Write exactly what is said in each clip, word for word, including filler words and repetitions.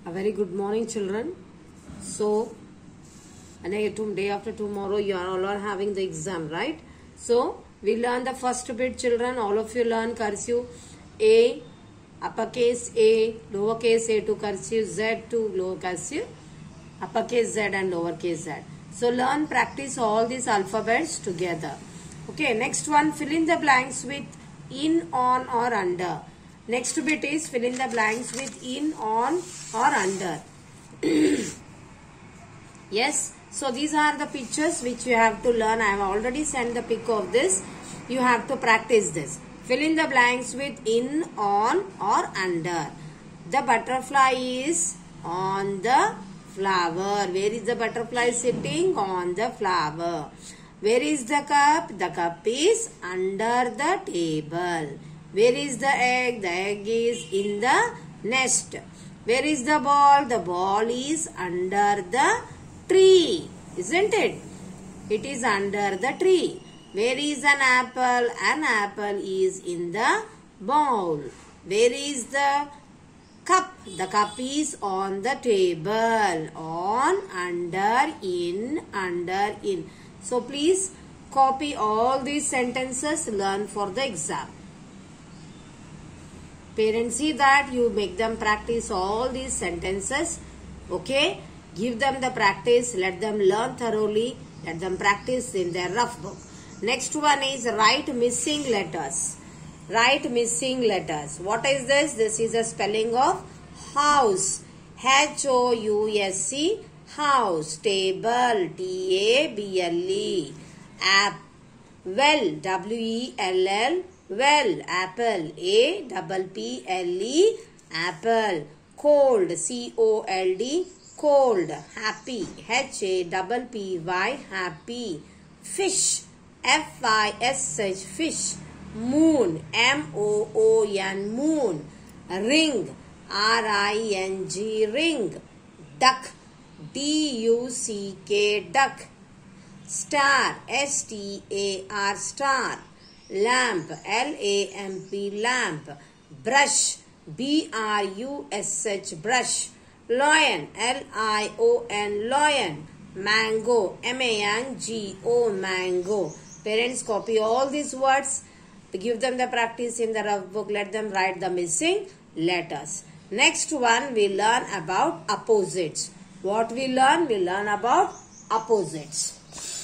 A very good morning, children. So, and day after tomorrow, you are all are having the exam, right? So, we learn the first bit, children. All of you learn cursive A, uppercase A, lowercase a to cursive Z to lower cursive, uppercase Z and lowercase z. So, learn, practice all these alphabets together. Okay, next one, fill in the blanks with in, on or under. Next bit is fill in the blanks with in, on or under. Yes, so these are the pictures which you have to learn. I have already sent the pic of this. You have to practice this. Fill in the blanks with in, on or under. The butterfly is on the flower. Where is the butterfly sitting? On the flower. Where is the cup? The cup is under the table. Where is the egg? The egg is in the nest. Where is the ball? The ball is under the tree. Isn't it? It is under the tree. Where is an apple? An apple is in the bowl. Where is the cup? The cup is on the table. On, under, in, under, in. So please copy all these sentences, learn for the exam. Parents, see that you make them practice all these sentences. Okay? Give them the practice. Let them learn thoroughly. Let them practice in their rough book. Next one is write missing letters. Write missing letters. What is this? This is a spelling of house. H O U S C. House. Table. T A B L E. App. Well. W E L L. Well, apple, A double P L E, apple. Cold, C O L D, cold. Happy, H A P P Y, happy. Fish, F I S H, fish. Moon, M O O N, moon. Ring, R I N G, ring. Duck, D U C K, duck. Star, S T A R, star. Lamp, L A M P, lamp. Brush, B R U S H, brush. Lion, L I O N, lion. Mango, M A N G O, mango. Parents, copy all these words. Give them the practice in the rough book. Let them write the missing letters. Next one, we learn about opposites. What we learn? We learn about opposites.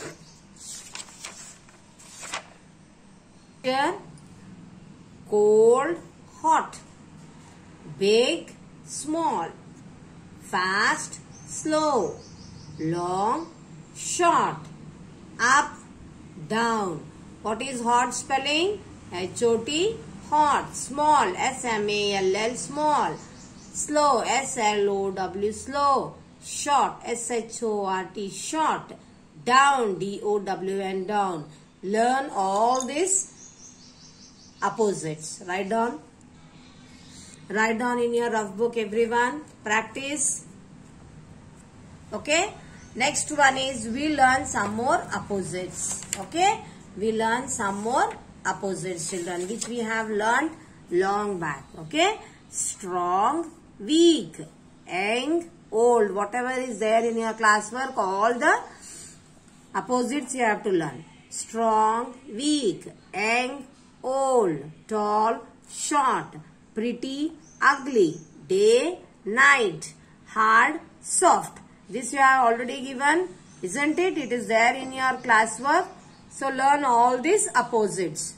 Here, cold, hot, big, small, fast, slow, long, short, up, down. What is hot spelling? H O T, hot, small, S M A L L, small, slow, S L O W, slow, short, S H O R T, short, down, D O W N, down. Learn all this opposites. Write down. Write down in your rough book, everyone. Practice. Okay. Next one is we learn some more opposites. Okay. We learn some more opposites, children, which we have learned long back. Okay. Strong, weak, young, old. Whatever is there in your classwork, all the opposites you have to learn. Strong, weak, young, old, tall, short, pretty, ugly, day, night, hard, soft. This you have already given, isn't it? It is there in your classwork. So learn all these opposites.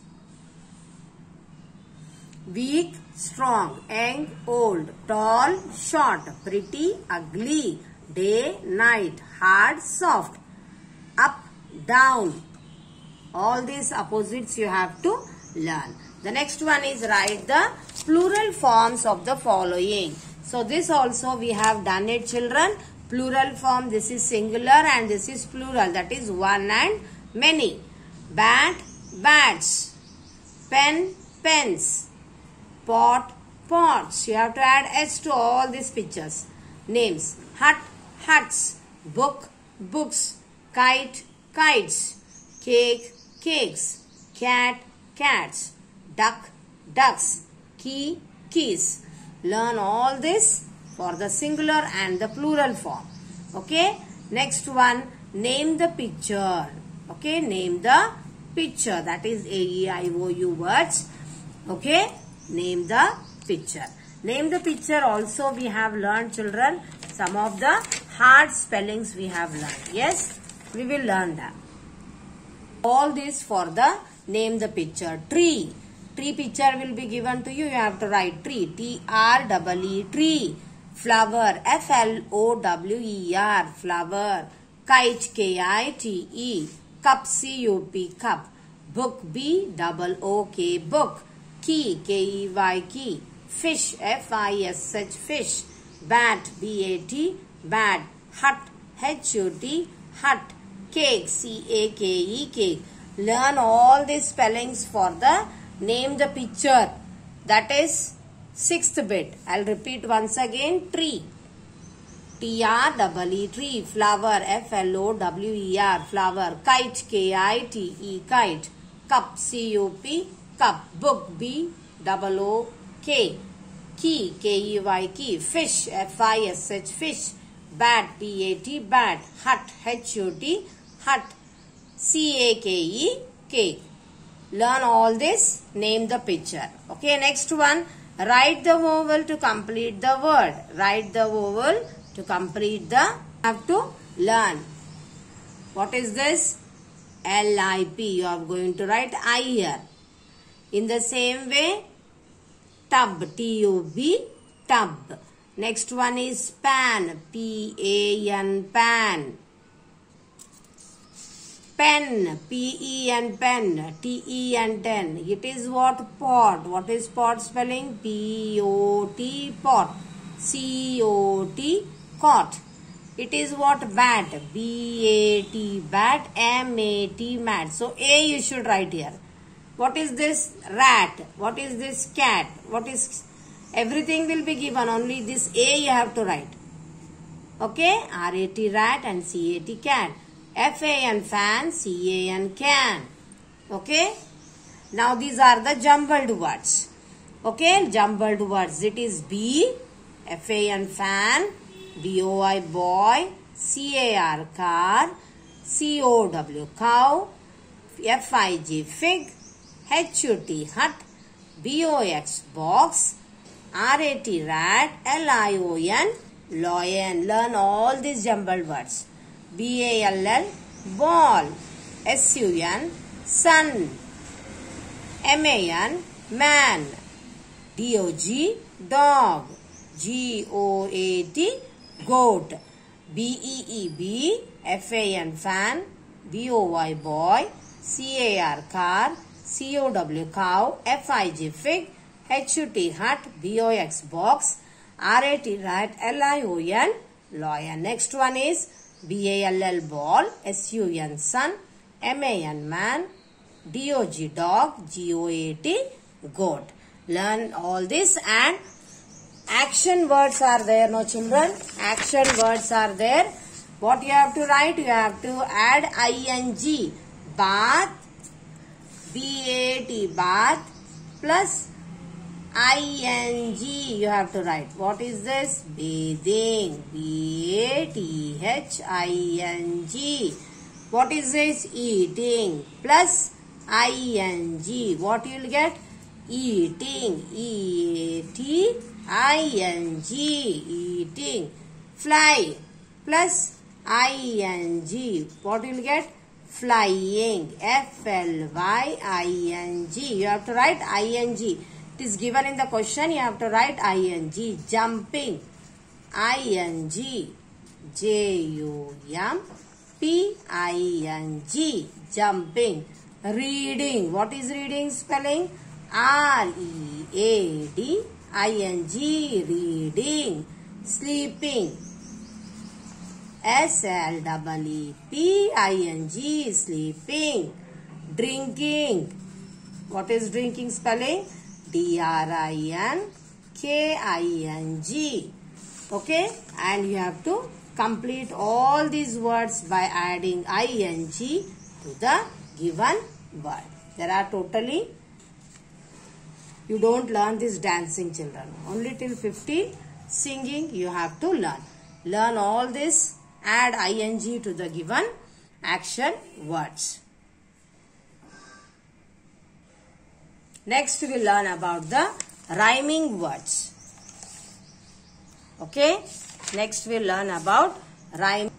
Weak, strong, young, old, tall, short, pretty, ugly, day, night, hard, soft, up, down. All these opposites you have to learn. The next one is write the plural forms of the following. So this also we have done it, children. Plural form, this is singular and this is plural, that is one and many. Bat, bats. Pen, pens. Pot, pots. You have to add S to all these pictures. Names. Hut, huts. Book, books. Kite, kites. Cake, cakes. Cat, cats. Duck, ducks. Key, keys. Learn all this for the singular and the plural form. Okay. Next one, name the picture. Okay. Name the picture. That is A E I O U words. Okay. Name the picture. Name the picture also we have learned, children. Some of the hard spellings we have learned. Yes. We will learn that. All this for the name the picture. Tree. Tree picture will be given to you. You have to write tree. T R E E. Tree. Flower. F L O W E R. Flower. Kite. K I T E. Cup. C U P. Cup. Book. B O O K. Book. Key. K E Y. Key. Fish. F I S H. Fish. Bat. B A T. Bat. Hut. H U T. Hut. Cake. C A K E. Cake. Learn all these spellings for the name the picture. That is sixth bit. I'll repeat once again. Tree. T R E E. Tree. Flower. F L O W E R. Flower. Kite. K I T E. Kite. Cup. C U P. Cup. Book. B O O K. Key. K E Y. Key. Fish. F I S H. Fish. Bat. B A T. Bat. Hut. H U T. Hut. C A K E. Cake. Learn all this. Name the picture. Okay. Next one. Write the vowel to complete the word. Write the vowel to complete the. Have to learn. What is this? L I P. You are going to write I here. In the same way, tub. T U B. Tub. Next one is pan. P A N. Pan. Pen. P E N. Pen. T E N. Ten. It is what? Pot. What is pot spelling? P O T. Pot. C O T. Cot. It is what? Bat. B A T. Bat. M A T. Mat. So A you should write here. What is this? Rat. What is this? Cat. What is? Everything will be given. Only this A you have to write. Okay. R A T. Rat and C A T. Cat. F A N. Fan. C A N. Can. Okay. Now these are the jumbled words. Okay. Jumbled words. It is B. F A N. Fan. B O I. Boy. C A R. Car. C O W. Cow. F I G. Fig. H U T. Hut. B O X. Box. R A T. Rat. L I O N. Lion. Learn all these jumbled words. B A L L. Ball. S U N. Sun. M A N. Man. D O G. Dog. G O A T. Goat. B E E B. F A N. Fan. B O Y. Boy. C A R. Car. C O W. Cow. F I G. Fig. H U T. Hut. B O X. Box. R A T. Rat. L I O N. Lion. Next one is B A L L. Ball. S U N. Sun. M A N. Man. D O G. Dog. G O A T. Goat. Learn all this, and action words are there, no children? Action words are there. What you have to write? You have to add ing. Bath. B A T. Bath. Plus ing. You have to write. What is this? Bathing. B A T H I N G. What is this? Eating. Plus ing. What you will get? Eating. E A T I N G. Eating. Fly. Plus ing. What you will get? Flying. F L Y I N G. You have to write ing. It is given in the question. You have to write ing. Jumping. ing. J U M P I N G. Jumping. Reading. What is reading spelling? R E A D I N G. Reading. Sleeping. S L E E P I N G. Sleeping. Drinking. What is drinking spelling? D R I N K I N G. Okay. And you have to complete all these words by adding ing to the given word. There are totally, you don't learn this dancing, children. Only till fifty singing you have to learn. Learn all this. Add ing to the given action words. Next we will learn about the rhyming words. Okay. Next we will learn about rhyme.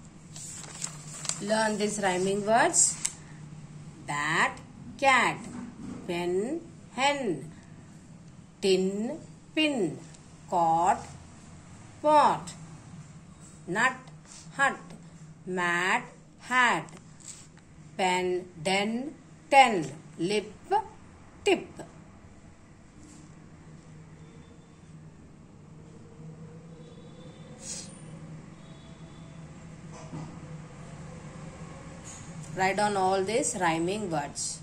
Learn these rhyming words. Bat, cat, pen, hen, tin, pin, cot, pot, nut, hut, mat, hat, pen, den, ten, lip, tip. Write down all these rhyming words.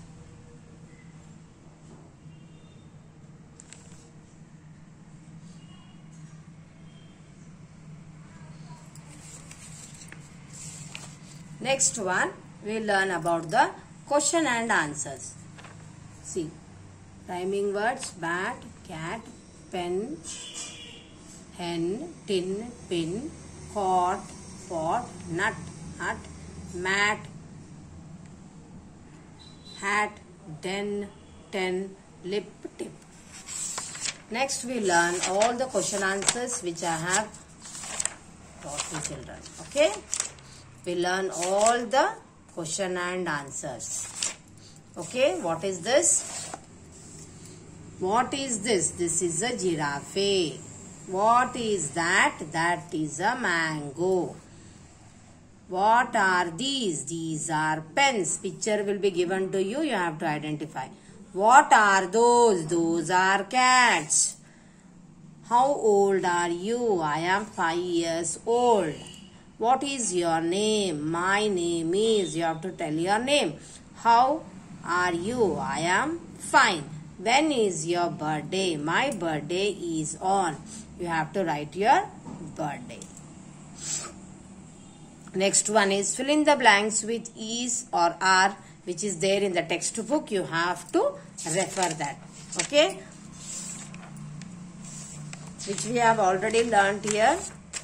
Next one, we will learn about the question and answers. See, rhyming words: bat, cat, pen, hen, tin, pin, cot, pot, nut, hut, mat, hat, den, ten, lip, tip. Next we learn all the question answers which I have taught the children. Okay. We learn all the question and answers. Okay. What is this? What is this? This is a giraffe. What is that? That is a mango. What are these? These are pens. Picture will be given to you. You have to identify. What are those? Those are cats. How old are you? I am five years old. What is your name? My name is. You have to tell your name. How are you? I am fine. When is your birthday? My birthday is on. You have to write your birthday. Next one is fill in the blanks with is or are, which is there in the textbook. You have to refer that. Okay. Which we have already learnt here.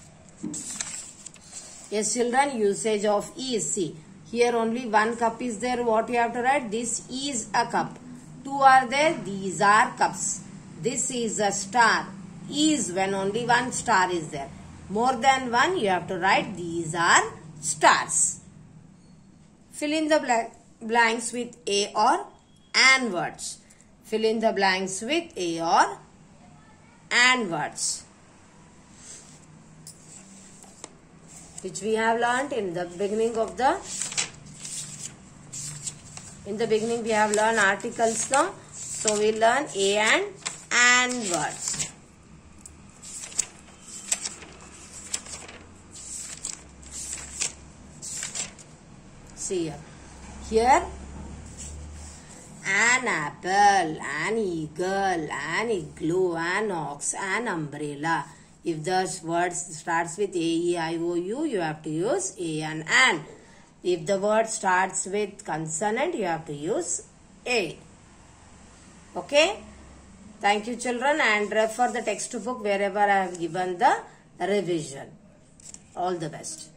Yes, children, usage of is. See, here only one cup is there. What you have to write? This is a cup. Two are there. These are cups. This is a star. Is when only one star is there. More than one, you have to write these are stars. Fill in the blank, blanks with a or an words. Fill in the blanks with a or an words. Which we have learnt in the beginning of the in the beginning we have learned articles now. So we learn a and an words. See here. Here an apple, an eagle, an igloo, an ox, an umbrella. If the word starts with A, E, I, O, U, you have to use A and an. If the word starts with consonant, you have to use A. Okay? Thank you, children, and refer the textbook wherever I have given the revision. All the best.